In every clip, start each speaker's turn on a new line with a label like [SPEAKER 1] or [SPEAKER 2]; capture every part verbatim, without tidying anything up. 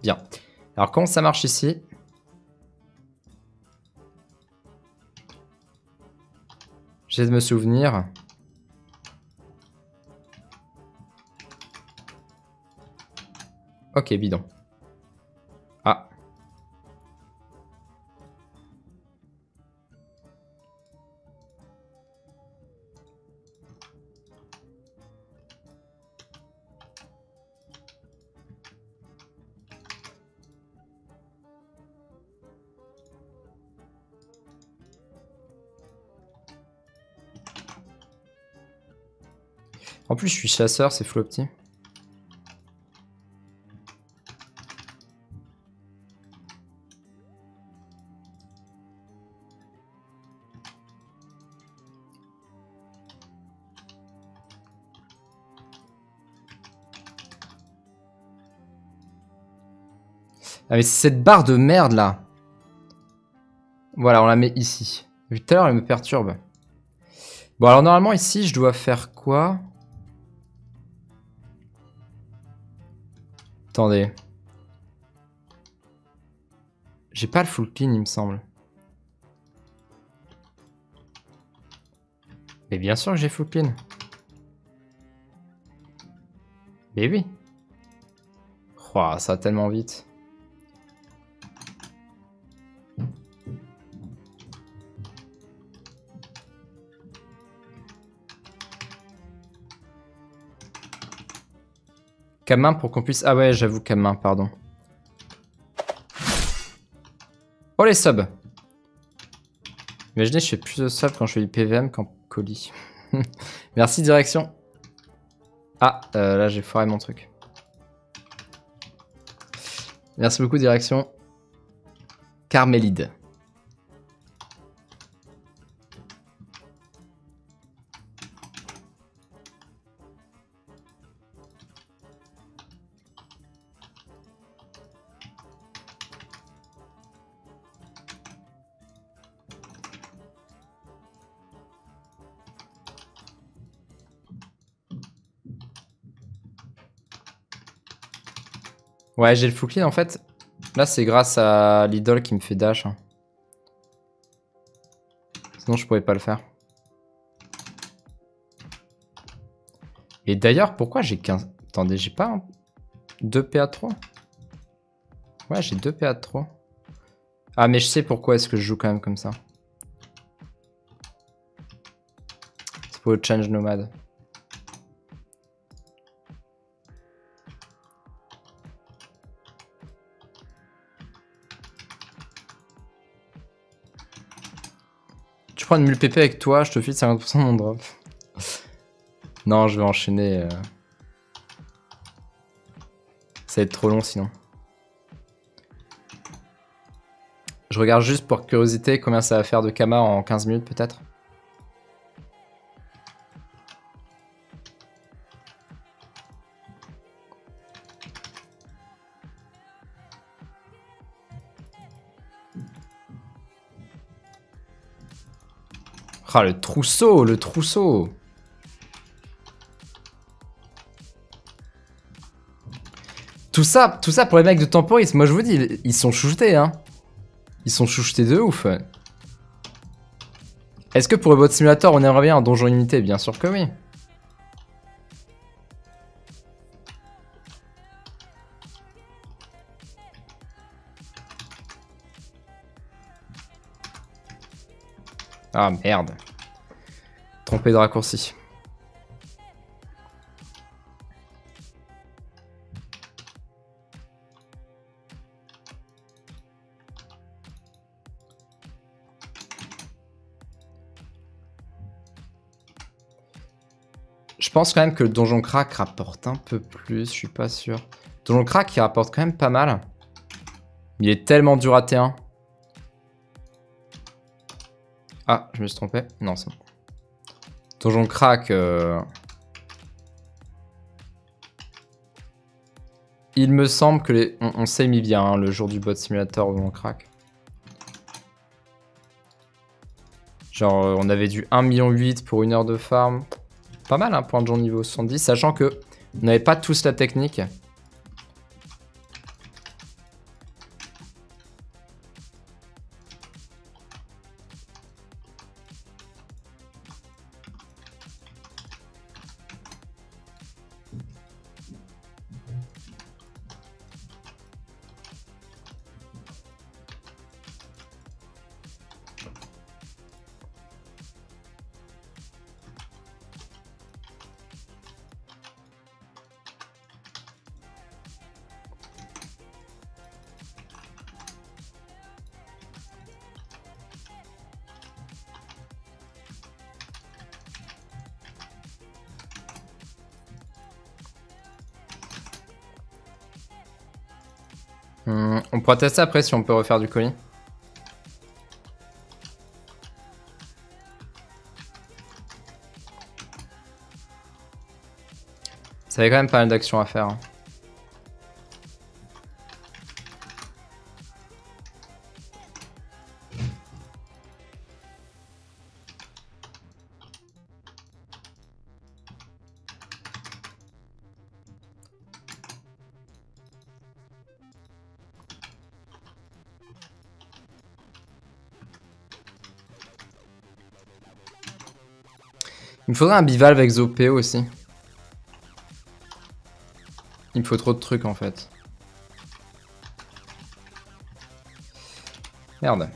[SPEAKER 1] Bien. Alors comment ça marche ici? J'essaie de me souvenir. Ok, bidon. Ah. En plus, je suis chasseur, c'est full opti. Ah mais c'est cette barre de merde là. Voilà, on la met ici. Vu tout à l'heure, elle me perturbe. Bon, alors normalement ici, je dois faire quoi? Attendez. J'ai pas le full clean, il me semble. Mais bien sûr que j'ai full clean. Mais oui. Oh, ça va tellement vite. Cam-main pour qu'on puisse... Ah ouais, j'avoue, cam-main, pardon. Oh, les subs. Imaginez, je fais plus de subs quand je fais du P V M qu'en colis. Merci, direction. Ah, euh, là, j'ai foiré mon truc. Merci beaucoup, direction. Carmélide. Ouais, j'ai le full clean en fait. Là, c'est grâce à l'idole qui me fait dash. Sinon, je pourrais pas le faire. Et d'ailleurs, pourquoi j'ai quinze... Attendez, j'ai pas un... deux P A de trop? Ouais, j'ai deux P A de trop. Ah, mais je sais pourquoi est-ce que je joue quand même comme ça. C'est pour le change nomade. Je prends une mule P P avec toi, je te file cinquante pour cent de mon drop. Non, je vais enchaîner. Euh... Ça va être trop long sinon. Je regarde juste pour curiosité combien ça va faire de Kama en quinze minutes peut-être. Ah, le trousseau, le trousseau. Tout ça, tout ça pour les mecs de Temporis, moi je vous dis, ils sont chouchetés, hein. Ils sont chouchetés de ouf. Est-ce que pour le bot simulator, on aimerait bien un donjon limité? Bien sûr que oui. Ah merde. Trompé de raccourci. Je pense quand même que le donjon crack rapporte un peu plus, je suis pas sûr. Donjon crack il rapporte quand même pas mal. Il est tellement dur à T un. Ah, je me suis trompé. Non, c'est bon. Donjon crack. Euh... Il me semble que les... On, on s'est mis bien hein, le jour du bot simulator donjon crack. Genre, on avait du un virgule huit million pour une heure de farm. Pas mal, hein, pour un donjon niveau soixante-dix, sachant que on n'avait pas tous la technique. Hum, on pourra tester après si on peut refaire du colis. Ça avait quand même pas mal d'actions à faire. Hein. Il me faudrait un bivalve avec Zopéo aussi. Il me faut trop de trucs en fait. Merde.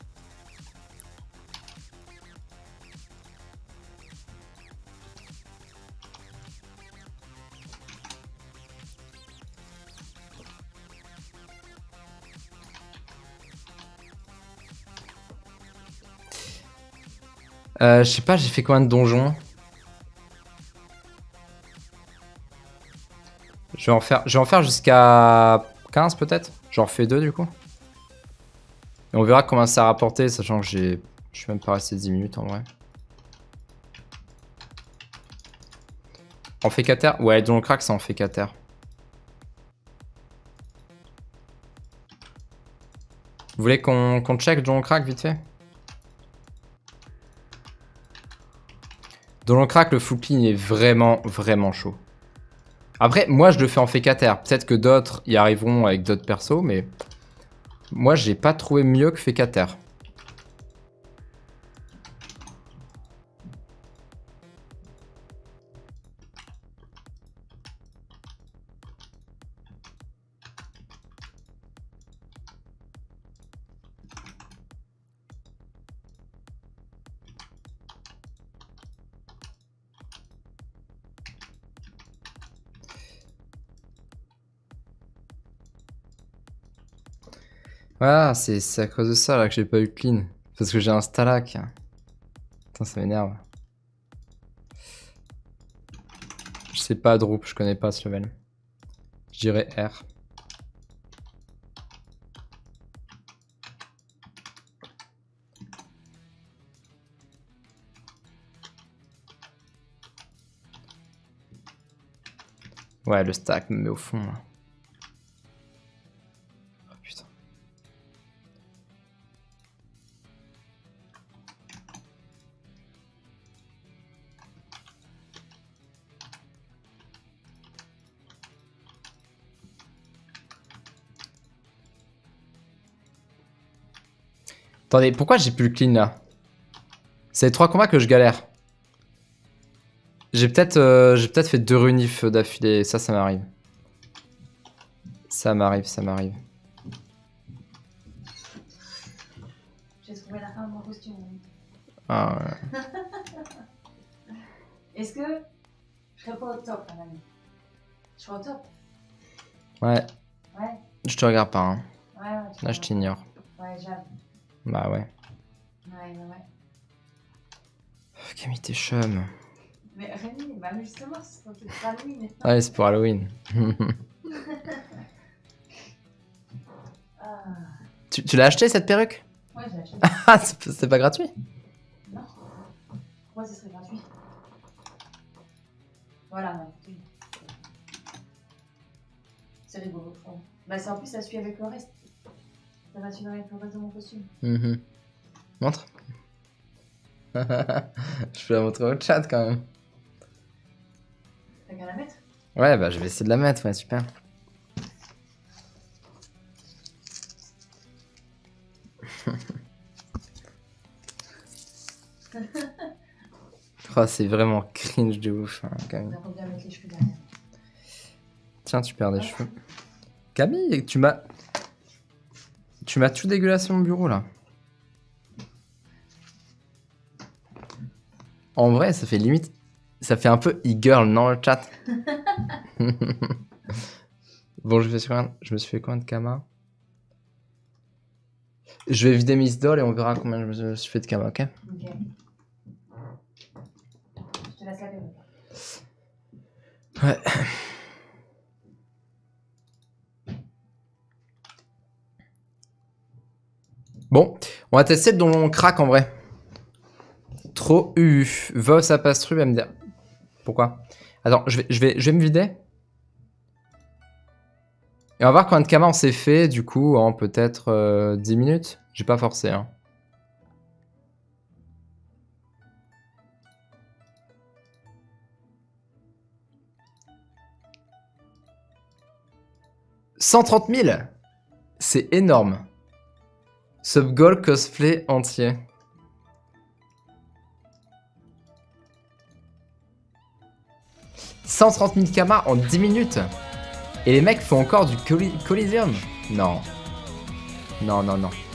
[SPEAKER 1] Euh, je sais pas, j'ai fait combien de donjons? Je vais en faire, je vais en faire jusqu'à quinze peut-être. J'en refais deux du coup. Et on verra combien ça a rapporté, sachant que j'ai, je suis même pas resté dix minutes en vrai. En fécater? Ouais, Donjon Crack, c'est en fécater. Vous voulez qu'on qu'on check Donjon Crack vite fait? Donjon Crack, le full clean est vraiment, vraiment chaud. Après, moi, je le fais en fécater. Peut-être que d'autres y arriveront avec d'autres persos, mais moi, j'ai pas trouvé mieux que fécater. Voilà, c'est à cause de ça là que j'ai pas eu clean. Parce que j'ai un Stalak. Putain, ça m'énerve. Je sais pas Droop, je connais pas ce level. Je dirais R. Ouais, le stack me met au fond là. Oh putain. Attendez, pourquoi j'ai plus le clean là? C'est les trois combats que je galère. J'ai peut-être euh, j'ai peut-être fait deux runifs d'affilée, ça, ça m'arrive. Ça m'arrive, ça m'arrive.
[SPEAKER 2] J'ai trouvé la fin de mon costume.
[SPEAKER 1] Ah ouais.
[SPEAKER 2] Est-ce que je serais pas au top, mon ami? Je serais au top?
[SPEAKER 1] Ouais.
[SPEAKER 2] Ouais.
[SPEAKER 1] Je te regarde pas, hein.
[SPEAKER 2] Ouais, ouais.
[SPEAKER 1] Là, je t'ignore.
[SPEAKER 2] Ouais, j'avoue.
[SPEAKER 1] Bah ouais.
[SPEAKER 2] Ouais, ouais, ouais.
[SPEAKER 1] Camille, t'es chum.
[SPEAKER 2] Mais Rémi, bah justement, c'est pour Halloween.
[SPEAKER 1] Ouais, c'est pour Halloween.
[SPEAKER 2] Ah.
[SPEAKER 1] Tu, tu l'as acheté cette perruque?
[SPEAKER 2] Ouais, j'ai acheté.
[SPEAKER 1] Ah, c'est pas gratuit?
[SPEAKER 2] Non. Pourquoi ce serait gratuit? Voilà, non. C'est rigolo, je trouve. Bah, c'est en plus, ça suit avec le reste. Ça va suivre avec le reste de mon costume.
[SPEAKER 1] Mm-hmm. Montre. Je peux la montrer au chat quand même.
[SPEAKER 2] T'as qu'à la mettre?
[SPEAKER 1] Ouais, bah je vais essayer de la mettre, ouais, super. Oh, c'est vraiment cringe de ouf, hein, quand même.
[SPEAKER 2] On va bien mettre les cheveux derrière.
[SPEAKER 1] Tiens, tu perds des cheveux. Camille, tu m'as... Tu m'as tout dégueulassé mon bureau, là. En vrai, ça fait limite... Ça fait un peu e-girl, non, le chat? Bon, je, fais sur un... je me suis fait combien de kama? Je vais vider mes idoles et on verra combien je me suis fait de kama, ok?
[SPEAKER 2] Ok. Je te laisse la perruque.
[SPEAKER 1] Ouais. Bon, on va tester dont on craque en vrai. Trop U. Va ça passe tru, va me dire. Pourquoi? Attends, je vais, je, vais, je vais me vider. Et on va voir combien de kamas on s'est fait, du coup, en peut-être euh, dix minutes. J'ai pas forcé, hein. cent trente mille. C'est énorme. Subgoal cosplay entier. cent trente mille kamas en dix minutes. Et les mecs font encore du Coliseum. Non. Non, non, non.